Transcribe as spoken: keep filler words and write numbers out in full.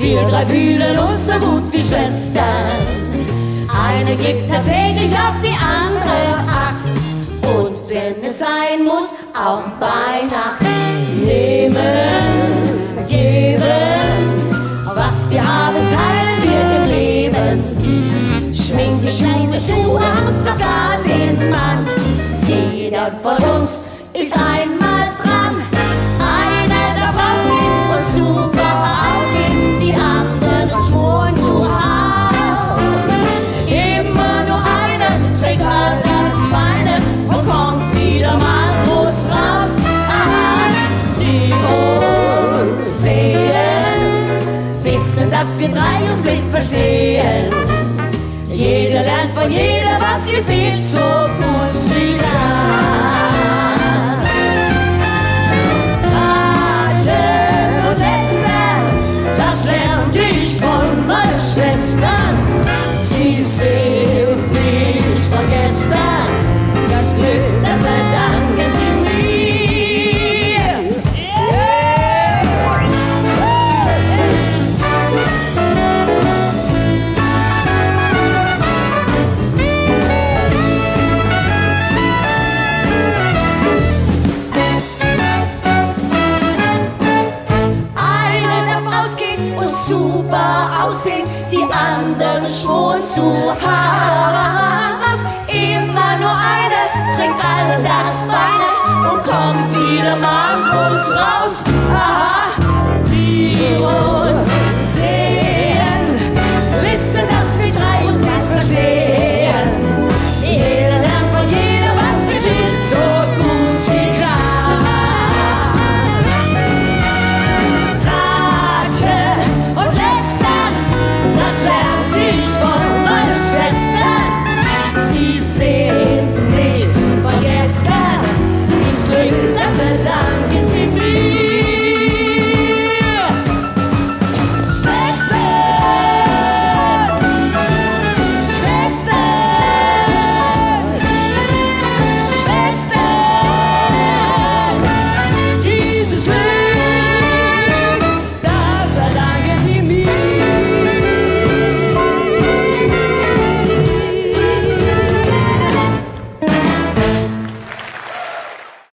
Wir drei fühlen uns so gut wie Schwestern. Eine gibt tatsächlich auf die andere Acht. Und wenn es sein muss, auch bei Nacht. Nehmen, geben, was wir haben, teilen wir im Leben. Schminke, Schuhe, Schuhe, Haus, sogar den Mann. Jeder von uns ist einmal dran. Eine davon sieht uns super aussehen, die anderen schworen zu Haus. Immer nur eine trägt all das Feine und kommt wieder mal groß raus. Aha, die uns sehen, wissen, dass wir drei uns blind verstehen. Jeder lernt von jeder, was ihr fehlt, so gut wie dran. Tratschen und lästern, das lernte ich von meinen Schwestern. Sie sind nicht von gestern, das Glück, das verdanken sie mir. Yeah. Super aussehen, die anderen schworen zu Haus. Immer nur eine trinkt all das Feine und kommt wieder mal groß raus. Aha, die